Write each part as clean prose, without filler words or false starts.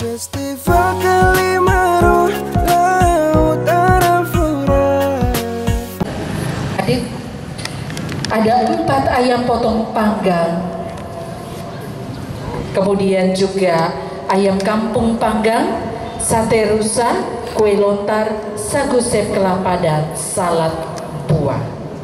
Festival Kalimantan Laut Arafura. Adik, ada 4 ayam potong panggang, kemudian juga ayam kampung panggang, sate rusa, kue lontar, sagu sep kelapa dan salad buah.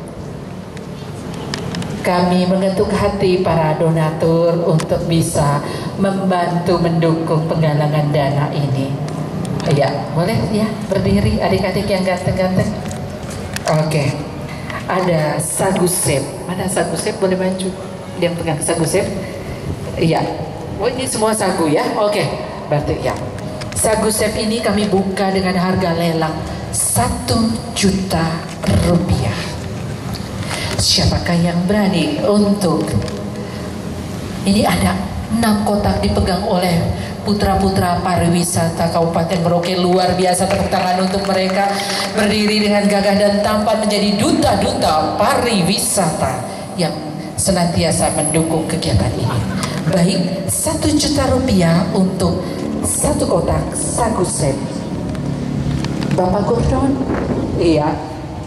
Kami mengetuk hati para donatur untuk bisa membantu mendukung penggalangan dana ini. Ya, boleh ya berdiri adik-adik yang ganteng-ganteng. Oke. Ada sagu sep. Mana sagu sep, boleh maju? Dia pegang sagu sep. Iya. Oh, ini semua sagu ya. Oke. Berarti ya. Sagu sep ini kami buka dengan harga lelang 1 juta rupiah. Siapakah yang berani untuk ini? Ada 6 kotak dipegang oleh putra-putra pariwisata Kabupaten Merauke. Luar biasa, tepuk tangan untuk mereka. Berdiri dengan gagah dan tampan menjadi duta-duta pariwisata yang senantiasa mendukung kegiatan ini. Baik, 1 juta rupiah untuk 1 kotak sagu sep. Bapak Gordon, iya.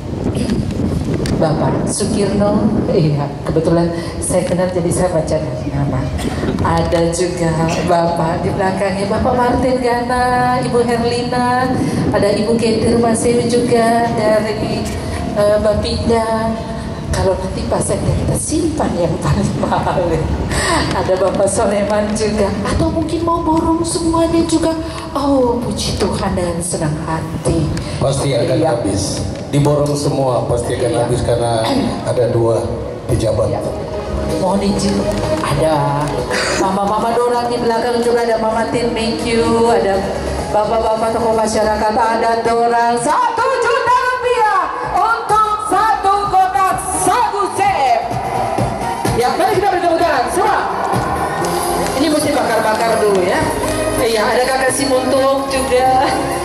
Bapak Sukirno, iya, kebetulan saya kenal jadi saya baca nama. Ada juga Bapak di belakangnya, Bapak Martin Gana, Ibu Herlina, ada Ibu Ketir Masewi juga dari Bapinda. Kalau nanti pasangnya kita simpan yang paling mahal. Ada Bapak Soleman juga, atau mungkin mau borong semuanya juga. Oh, puji Tuhan dengan senang hati. Pasti akan habis. Diborong semua pasti akan habis karena ada 2 pejabat. Mohon izin, ada mama-mama dorang di belakang juga, ada Mama Tin, thank you, ada bapak-bapak tokoh masyarakat, ada dorang 1 juta rupiah untuk 1 kotak sagu sep. Ya, mari kita beri tepuk tangan semua. Ini mesti bakar-bakar dulu ya. Iya, ada kakak Simuntung juga.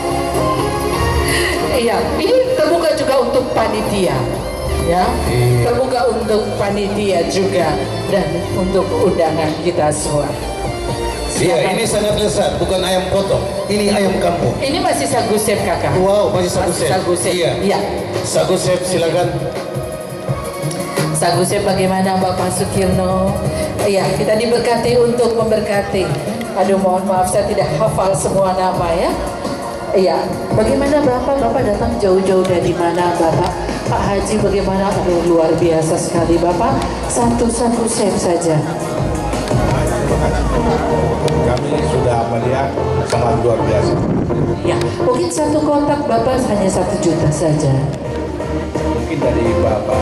Iya, ini terbuka juga untuk panitia, ya, terbuka untuk panitia juga dan untuk undangan kita semua. Iya, ini sangat lezat, bukan ayam potong, ini ayam kampung. Ini masih sagu sep kakak. Wow, masih sagu sep. Sagu sep. Iya. Iya. Sagu sep, silakan. Sagu sep bagaimana Bapak Sukirno? Iya, kita diberkati untuk memberkati. Aduh, mohon maaf saya tidak hafal semua nama ya. Iya, bagaimana Bapak datang jauh-jauh dari mana Bapak? Pak Haji bagaimana? Aduh, luar biasa sekali Bapak. 1 sagu sep saja. Kami sudah melihat sangat luar biasa. Ya, mungkin 1 kotak Bapak hanya 1 juta saja. Mungkin dari Bapak.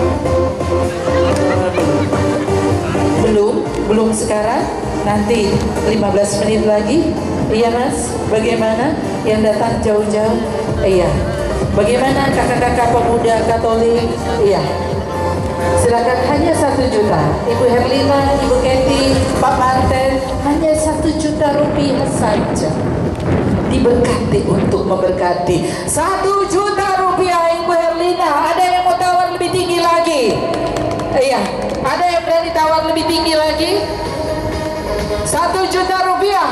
Belum sekarang, nanti 15 menit lagi. Iya Mas, bagaimana yang datang jauh-jauh? Iya. Bagaimana kakak-kakak pemuda Katolik? Iya. Silakan, hanya 1 juta. Ibu Herlina, Ibu Keti, Pak Martin, hanya 1 juta rupiah saja. Diberkati untuk memberkati. 1 juta rupiah Ibu Herlina. Ada yang mau tawar lebih tinggi lagi? Iya. Ada yang berani tawar lebih tinggi lagi? 1 juta rupiah.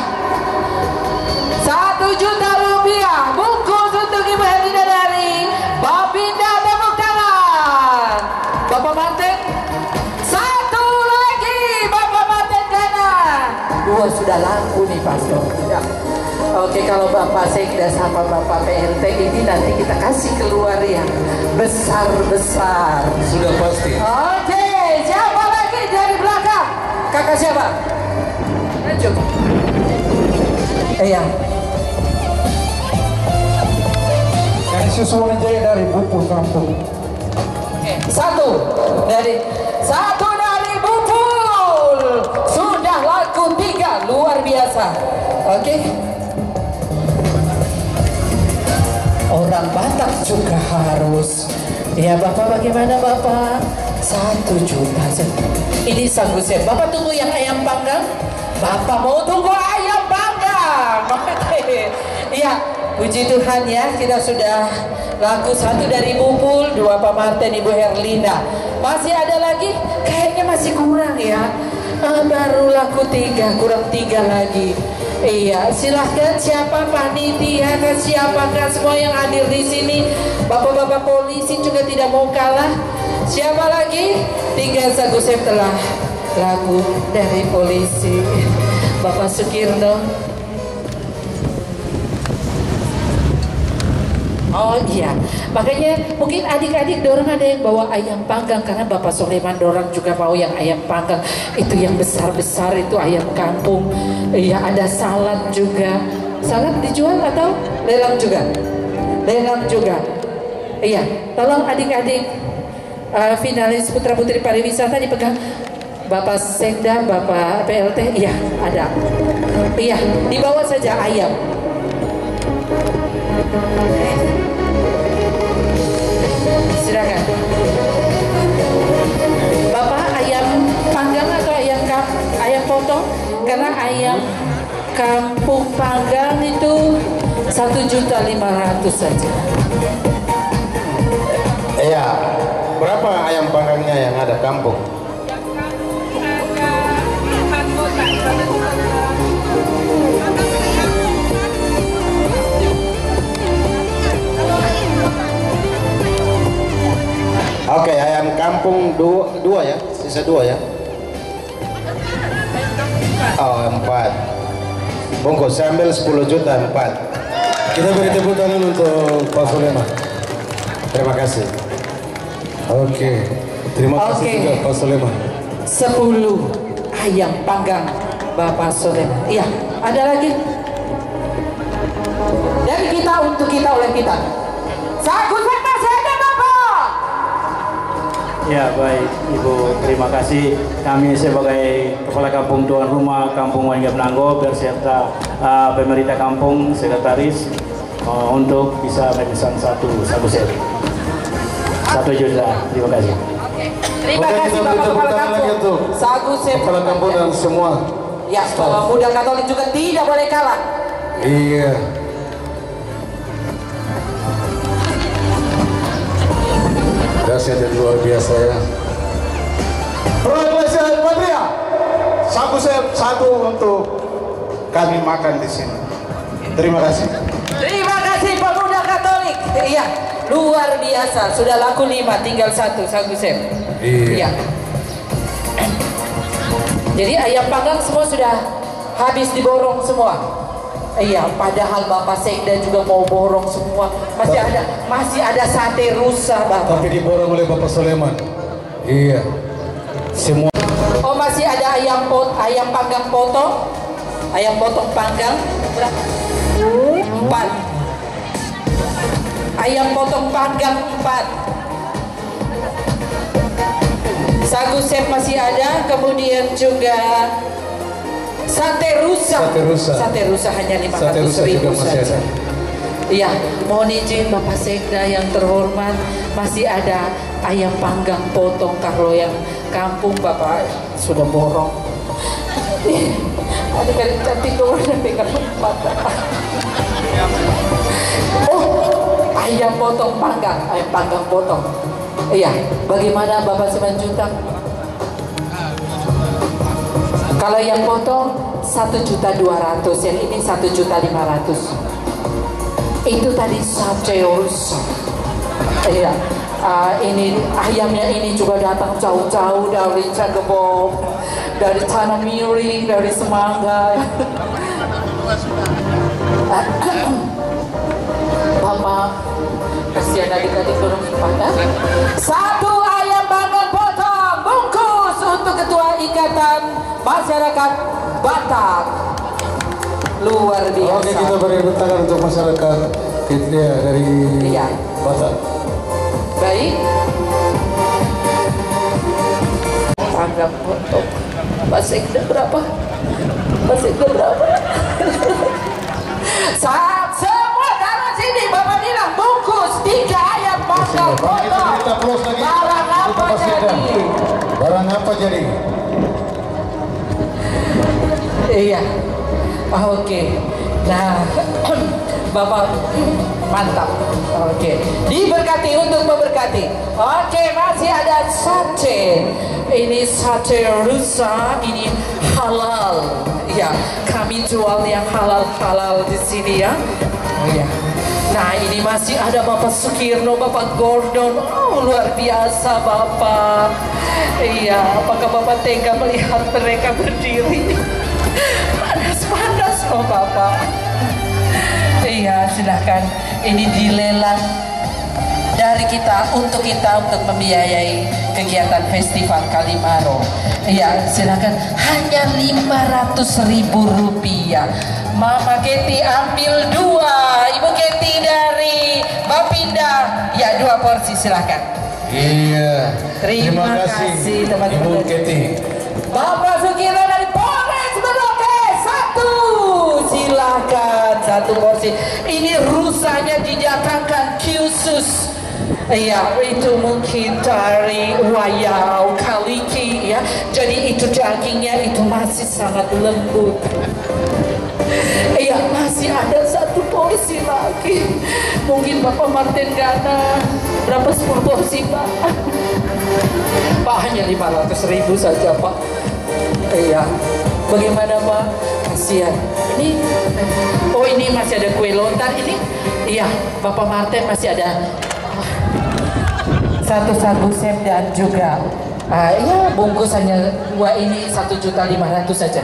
1 juta rupiah bungkus untuk Ibu Herlina dari Bapinda, tepuk tangan. Bapak Martin, 1 lagi Bapak Martin Gana. 2 sudah laku nih Pastor. Ya. Oke, kalau Bapak saya tidak sama Bapak PLT ini nanti kita kasih keluar yang besar-besar. Sudah pasti. Oke, siapa lagi dari belakang? Kakak siapa? Lanjut. Iya. Yang Susuwan Jaya dari Buku Kampung. Satu dari Bupul sudah laku 3, luar biasa. Oke. Orang Batak juga harus. Ya Bapak, bagaimana Bapak? 1 juta saja. Ini sagu sep. Bapak tunggu yang ayam panggang. Bapak mau tunggu ayam panggang. Oke. Iya. Puji Tuhan ya, kita sudah laku 1 dari Bupul, 2 Pak Martin, Ibu Herlina. Masih ada lagi? Kayaknya masih kurang ya. Baru laku 3, kurang 3 lagi. Iya, silahkan siapa panitia dan siapakah semua yang hadir di sini. Bapak-bapak polisi juga tidak mau kalah. Siapa lagi? 3 Sagu Sep telah lagu dari polisi. Bapak Sukirno. Oh iya, makanya mungkin adik-adik dorong ada yang bawa ayam panggang karena Bapak Soleman dorong juga mau yang ayam panggang itu yang besar-besar itu ayam kampung. Iya, ada salad juga. Salad dijual atau lelang juga? Lelang juga. Iya, tolong adik-adik finalis putra putri pariwisata dipegang Bapak Sekda, Bapak PLT. Iya, ada. Iya, dibawa saja ayam. Silakan. Bapak ayam panggang atau ayam potong? Karena ayam kampung panggang itu 1.500.000 saja. Iya. Berapa ayam panggangnya yang ada kampung? Oke, ayam kampung dua ya, sisa 2 ya. Oh, 4. Bungkus, saya ambil 10 juta 4. Kita beri tepuk tangan untuk Pak Soleman. Terima kasih. Oke, terima kasih juga Pak Soleman. 10 ayam panggang Bapak Soleman. Iya, ada lagi? Dari kita untuk kita oleh kita. Sagu Sep masih ada Bapak. Ya baik Ibu, terima kasih. Kami sebagai Kepala Kampung Tuan Rumah Kampung Wanggap Nanggo beserta pemerintah kampung, sekretaris untuk bisa memesan 1 Sagu Sep 1 juta. Terima kasih. Terima kasih Bapak Kepala Kampung. Sagu Sep Kepala kampung dan semua. Ya, Muda Katolik juga tidak boleh kalah. Iya. Dahsyat dan luar biasa ya. Prolegasian Patria, Sagu Sep 1 untuk kami makan di sini. Terima kasih. Terima kasih Pemuda Katolik. Iya, luar biasa. Sudah laku 5, tinggal 1 Sagu Sep. Iya. Jadi ayam panggang semua sudah habis diborong semua. Iya, padahal Bapak Sekda juga mau borong semua. Masih ada sate rusa, Bapak. Tapi diborong oleh Bapak Soleman. Iya. Semua. Oh, masih ada ayam panggang potong. Ayam potong panggang berapa? 4. Ayam potong panggang 4. Sagu Sep masih ada, kemudian juga sate rusa. Sate rusa hanya 500.000 saja. Iya, mohon izin Bapak Sekda yang terhormat, masih ada ayam panggang potong. Kalau yang kampung Bapak sudah borong. Ada kali cantik keluar dan pegang mata. Oh, ayam potong panggang, ayam panggang potong. Iya, bagaimana Bapak Simanjuntak? Kalau yang potong 1.200.000, yang ini 1.500.000. Itu tadi sate rusa. Iya, ini ayamnya ini juga datang jauh-jauh dari Cagebo, dari Tanah Miring, dari Semangga. Bapak, kasihan adik-adik dorong sepakat. 1 ayam panggang potong bungkus untuk Ketua Ikatan Masyarakat Batak. Luar biasa. Oke, kita beri tepuk tangan untuk masyarakat kita dari Batak. Baik. Panggang potong. Pak Sekda berapa? Pak Sekda berapa? Saat semua dalam sini Bapak bilang bungkus 3 ayam panggang potong. Barang apa jadi? Barang apa jadi? Iya. Oke. Nah, Bapak mantap. Oke. Diberkati untuk memberkati. Oke, masih ada sate. Ini sate rusa, ini halal. Ya. Iya, kami jual yang halal-halal di sini ya. Oh iya. Nah, ini masih ada Bapak Sukirno, Bapak Gordon. Oh, luar biasa Bapak. Iya, apakah Bapak tega melihat mereka berdiri? Panas-panas loh Bapak. Iya, silahkan. Ini dilelang dari kita untuk membiayai kegiatan Festival Kalimaro. Iya, silakan. Hanya 500.000 rupiah. Mama Keti ambil 2. Ibu Keti dari Bapinda. Ya, 2 porsi silakan. Iya. Terima kasih teman-teman. Ibu Keti. Bapak Sukirno dari Polres Merauke 1. Silakan 1 porsi. Ini rusanya didatangkan khusus. Iya, itu mungkin dari Wayau, Kaliki ya. Jadi itu dagingnya itu masih sangat lembut. Iya, masih ada 1 porsi lagi. Mungkin Bapak Martin Gana berapa 10 porsi Pak? Pak hanya 500.000 saja Pak. Iya, bagaimana Pak? Kasihan. Ini, oh ini masih ada kue lontar ini. Iya, Bapak Martin masih ada 1 sagu sep dan juga ya bungkusannya 2 ini 1.500.000 saja.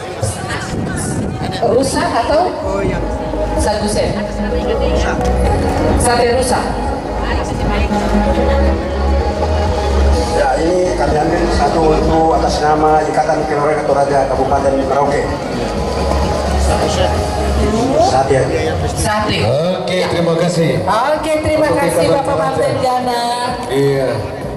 Rusa atau sagu sep? Sate rusa. Ya, ini kami ambil 1 itu atas nama Ikatan Kelurahan Toraja Kabupaten Merauke. Sate. Sate. Oke, terima kasih. Oke, terima kasih Bapak Martin Gana. Iya.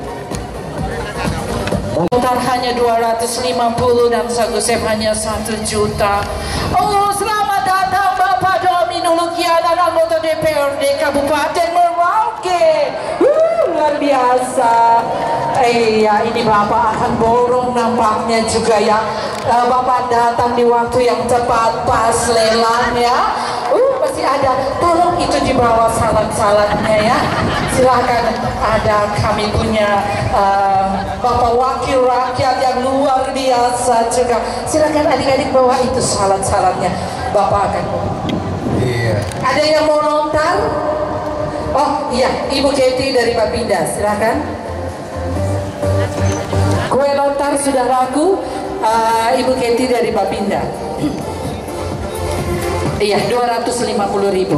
Lontar hanya 250 dan sagu sep hanya 1 juta. Oh, selamat datang Bapak Domino Lukiana, anggota DPRD Kabupaten Merauke. Luar biasa. Iya, ini Bapak akan borong nampaknya juga ya. Bapak datang di waktu yang tepat pas lelang ya. Masih ada. Tolong itu dibawa salad-saladnya ya. Silakan. Ada kami punya Bapak Wakil Rakyat yang luar biasa juga. Silakan adik-adik bawa itu salad-saladnya. Bapak akan. Iya. Ada yang mau lontar? Oh iya, Ibu Keti dari Bapinda, silakan. Kue lontar sudah laku. Ibu Keti dari Bapinda. Iya, 250.000.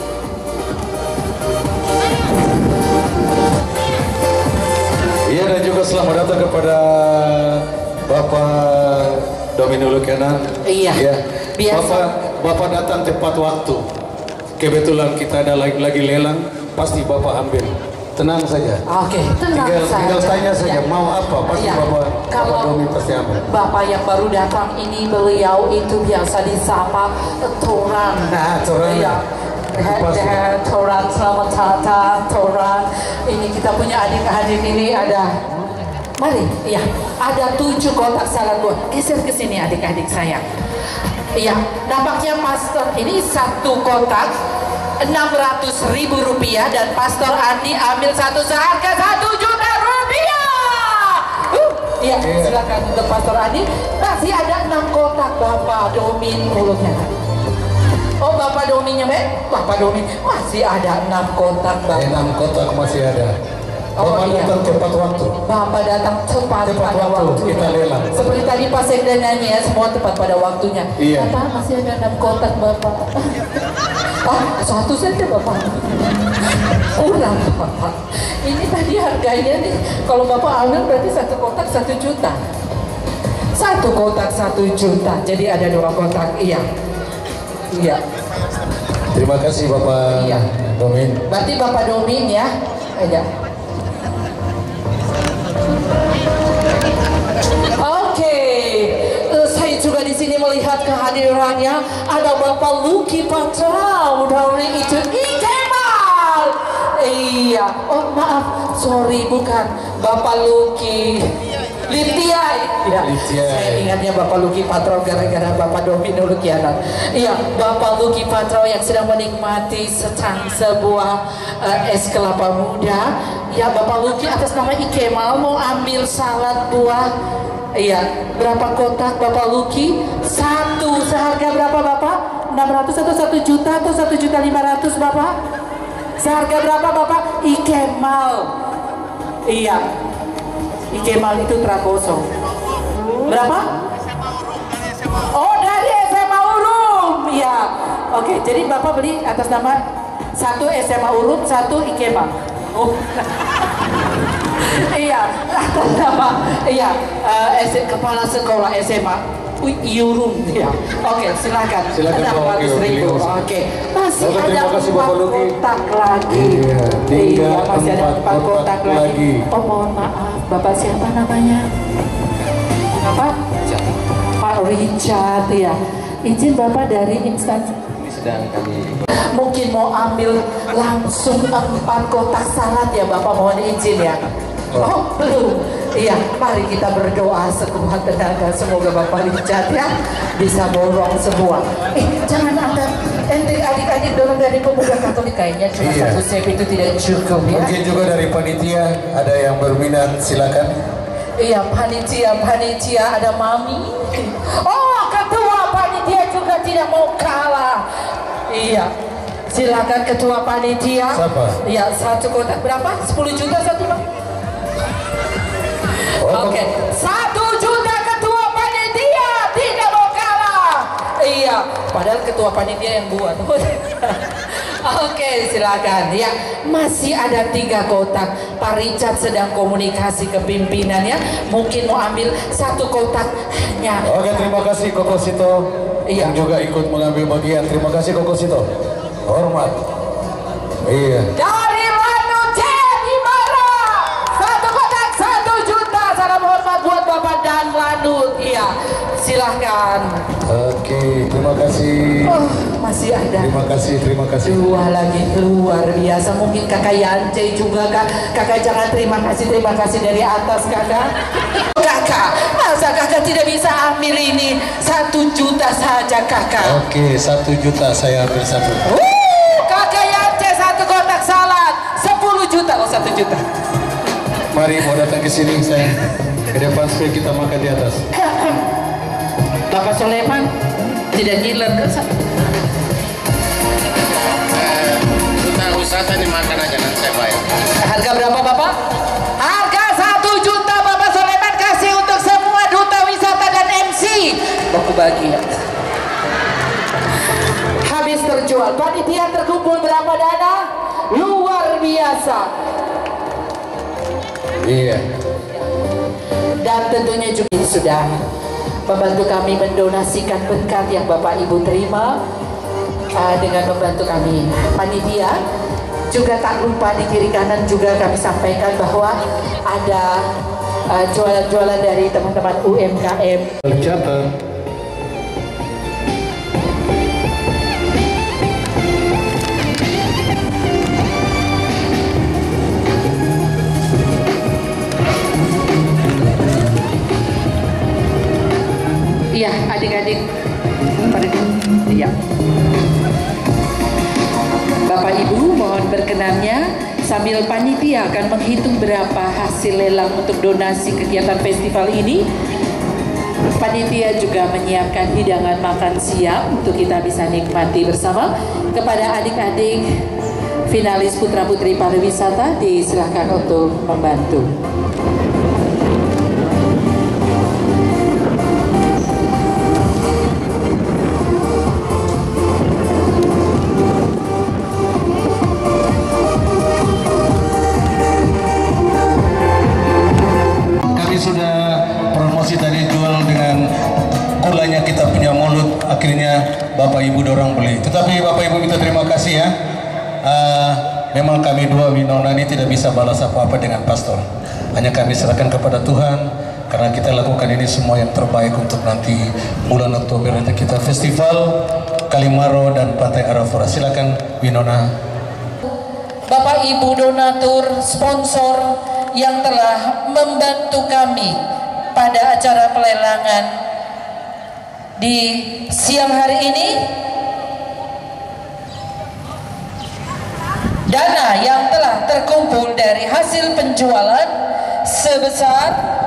Iya, dan juga selamat datang kepada Bapak Domino Lukiana. Iya. Ya. Biasa. Bapak datang tepat waktu. Kebetulan kita ada lagi lelang, pasti Bapak ambil. Tenang saja. Oke, tenang saja. Tinggal tanya saja, Ya. mau apa, pasti Ya. Bapak Domi pasti ambil. Bapak yang baru datang ini, beliau itu biasa disapa Toran. Nah, Toran. Iya. Pasti. Toran, selamat datang Toran. Ini kita punya adik-adik ini ada. Mari, iya. Ada 7 kotak salad buah. Geser ke sini adik-adik saya. Iya, nampaknya pastor ini 1 kotak 600.000 rupiah dan Pastor Andi ambil 1 seharga 1 juta rupiah. Iya, silakan untuk Pastor Andi. Masih ada 6 kotak Bapak Domin mulutnya. Oh, Bapak Dominnya, Bapak Domin masih ada 6 kotak Bapak. 6 kotak masih ada. Bapak datang tepat waktu. Bapak datang tepat pada waktu. Kita lelang. Seperti tadi Pak Sekda nyanyi ya, semua tepat pada waktunya. Iya. Bapak masih ada 6 kotak Bapak. Oh, 1 saja Bapak. Kurang Bapak. Ini tadi harganya nih, kalau Bapak ambil berarti 1 kotak 1 juta. 1 kotak 1 juta. Jadi ada 2 kotak. Iya. Iya. Terima kasih Bapak Iya. Domin. Berarti Bapak Domin ya. Iya. Oke, saya juga di sini melihat kehadirannya ada Bapak Luki Patrau dari itu Ikemal. Iya, oh maaf, sorry bukan Bapak Luki. Liptia. Ya, saya ingatnya Bapak Luki Patro gara-gara Bapak Domino Lukianan. Iya, Bapak Luki Patro yang sedang menikmati sebuah es kelapa muda. Ya, Bapak Luki atas nama Ikemal mau ambil salad buah. Iya, berapa kotak Bapak Luki? Satu, seharga berapa Bapak? 600 atau 1 juta atau 1.500.000 Bapak? Seharga berapa Bapak? Ikemal. Iya, Ikemal itu Trakoso. Berapa? Oh, dari SMA Urum. Iya. Oke, jadi Bapak beli atas nama 1 SMA Urum, 1 Ikemal. Oh. Iya, atas nama kepala sekolah SMA Urum. Ya. Oke, silakan. Silakan. 600.000. Oke. Masih ada 4 kotak lagi. Iya, masih ada 4 kotak lagi. Oh, mohon maaf, Bapak siapa namanya? Apa? Pak Richard ya. Izin Bapak dari instansi. Ini sedang kami. Mungkin mau ambil langsung 4 kotak salad ya Bapak, mohon izin ya. Oh, belum. Iya, mari kita berdoa sekuat tenaga. Semoga Bapak Richard ya bisa borong semua. Jangan angkat ente adik-adik dorong dari pemuda Katolik, kayaknya cuma 1 sep itu tidak cukup ya. Mungkin juga dari panitia ada yang berminat, silakan. Iya, panitia ada Mami. Oh, ketua panitia juga tidak mau kalah. Iya. Silakan ketua panitia. Siapa? Iya, 1 kotak berapa? 10 juta satu Bang? Oke, 1 juta ketua panitia tidak mau kalah. Iya, padahal ketua panitia yang buat. Oke, silakan ya. Masih ada 3 kotak. Pak Richard sedang komunikasi ke pimpinannya. Mungkin mau ambil 1 kotaknya. Oke, terima kasih Koko Sito yang juga ikut mengambil bagian. Terima kasih Koko Sito. Hormat. Iya. Dari Lanut Jemimara 1 kotak 1 juta. Salam hormat buat Bapak dan Lanut. Iya, silahkan. Oke, terima kasih. Oh, masih ada. Terima kasih. 2 lagi, luar biasa. Mungkin Kakak Yance juga Kak. Kakak jangan terima kasih dari atas Kakak. Kakak, masa Kakak tidak bisa ambil ini 1 juta saja Kakak? Oke, 1 juta saya ambil 1. Kakak Yance 1 kotak salad 10 juta. Oh, 1 juta. Mari mau datang ke sini saya. Ke depan supaya kita makan di atas. Bapak Soleman tidak ngiler ke Duta wisata ini makan aja nanti saya bayar. Harga berapa Bapak? Harga 1 juta Bapak Soleman kasih untuk semua duta wisata dan MC. Baku bagi ya. Habis terjual. Panitia terkumpul berapa dana? Luar biasa. Iya. Dan tentunya juga sudah membantu kami mendonasikan berkat yang Bapak Ibu terima dengan membantu kami. Panitia juga tak lupa di kiri kanan juga kami sampaikan bahwa ada jualan-jualan dari teman-teman UMKM. Tercatat. Iya, adik-adik. Iya. Bapak Ibu mohon berkenannya sambil panitia akan menghitung berapa hasil lelang untuk donasi kegiatan festival ini. Panitia juga menyiapkan hidangan makan siang untuk kita bisa nikmati bersama. Kepada adik-adik finalis putra-putri pariwisata disilahkan untuk membantu. Akhirnya Bapak Ibu dorong beli. Tetapi Bapak Ibu kita terima kasih ya. Memang kami 2 Winona ini tidak bisa balas apa-apa dengan pastor. Hanya kami serahkan kepada Tuhan karena kita lakukan ini semua yang terbaik untuk nanti bulan Oktober nanti kita festival Kalimaro dan Pantai Arafura. Silakan Winona. Bapak Ibu donatur, sponsor yang telah membantu kami pada acara pelelangan di siang hari ini. Dana yang telah terkumpul dari hasil penjualan sebesar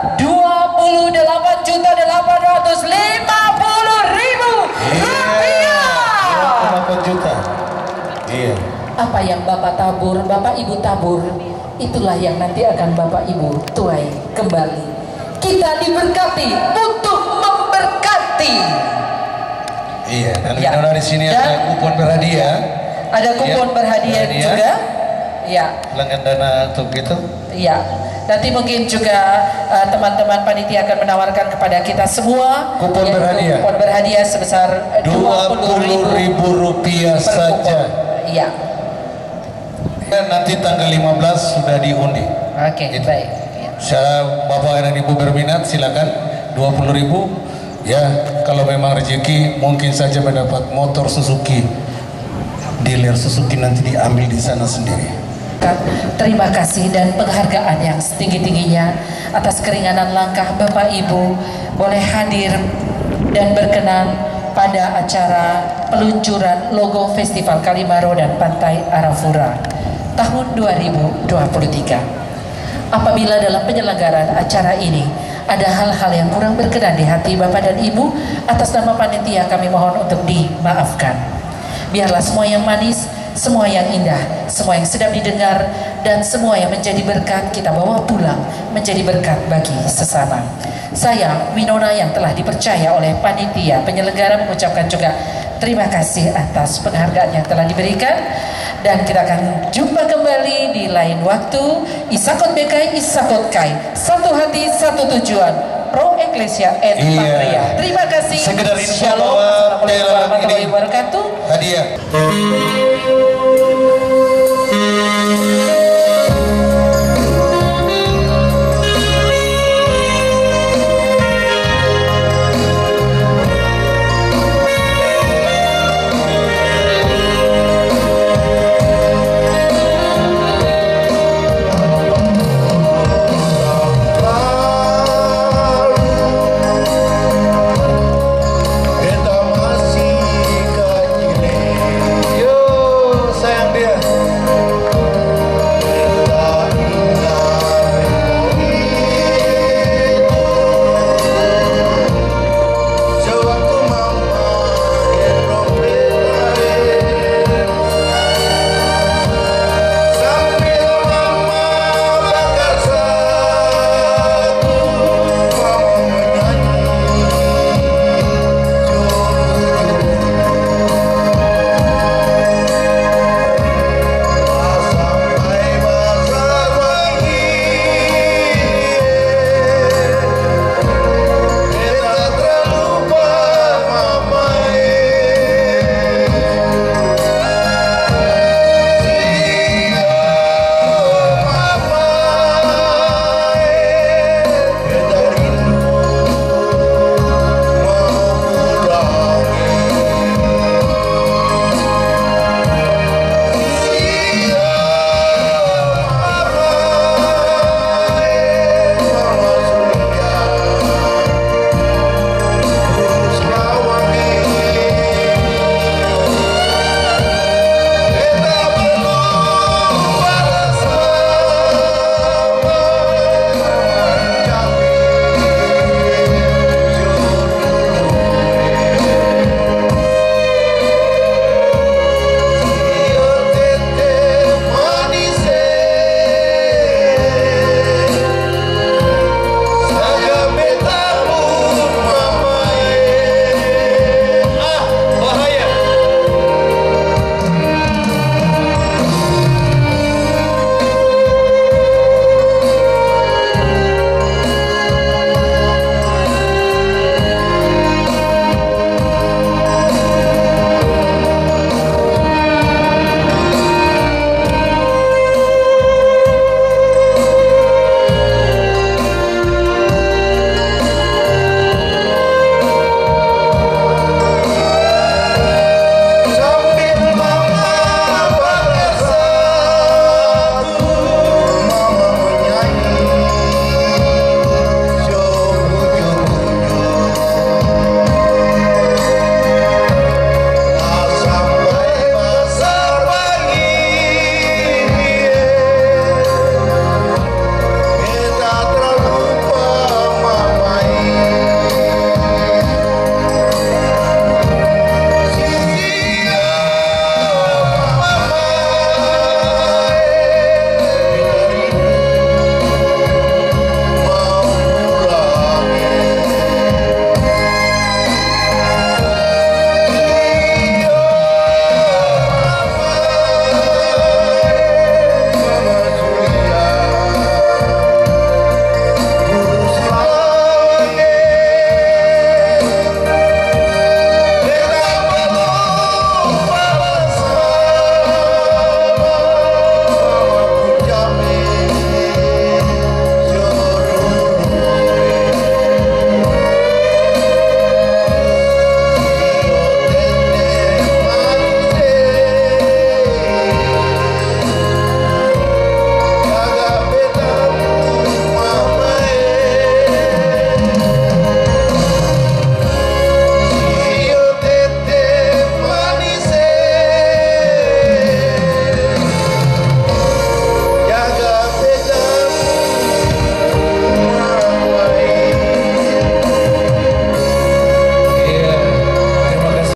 28.850.000 rupiah. 28 juta. Iya. Apa yang Bapak tabur, Bapak Ibu tabur, itulah yang nanti akan Bapak Ibu tuai kembali. Kita diberkati untuk memberkati. Iya, dan Ya. di sini ada kupon berhadiah. Ada kupon berhadiah juga. Ya. Pelanggan Dana untuk itu. Ya. Nanti mungkin juga teman-teman panitia akan menawarkan kepada kita semua kupon berhadiah. Kupon berhadiah sebesar 20.000 rupiah saja. Iya. Dan nanti tanggal 15 sudah diundi. Oke, baik. Saya Bapak dan Ibu berminat silakan 20.000. Ya, kalau memang rezeki mungkin saja mendapat motor Suzuki. Dealer Suzuki nanti diambil di sana sendiri. Terima kasih dan penghargaan yang setinggi-tingginya atas keringanan langkah Bapak Ibu boleh hadir dan berkenan pada acara peluncuran logo Festival Kalimaro dan Pantai Arafura tahun 2023. Apabila dalam penyelenggaraan acara ini ada hal-hal yang kurang berkenan di hati Bapak dan Ibu, atas nama panitia kami mohon untuk dimaafkan. Biarlah semua yang manis, semua yang indah, semua yang sedap didengar, dan semua yang menjadi berkat kita bawa pulang menjadi berkat bagi sesama. Saya Winona yang telah dipercaya oleh panitia penyelenggara mengucapkan juga terima kasih atas penghargaan yang telah diberikan, dan kita akan jumpa kembali di lain waktu. Isakot Bekai, Isakot Kai, satu hati, satu tujuan. Pro Ecclesia et Patria. Terima kasih. Sekedar info Shalom. bahwa Assalamualaikum warahmatullahi wabarakatuh. Hadiah.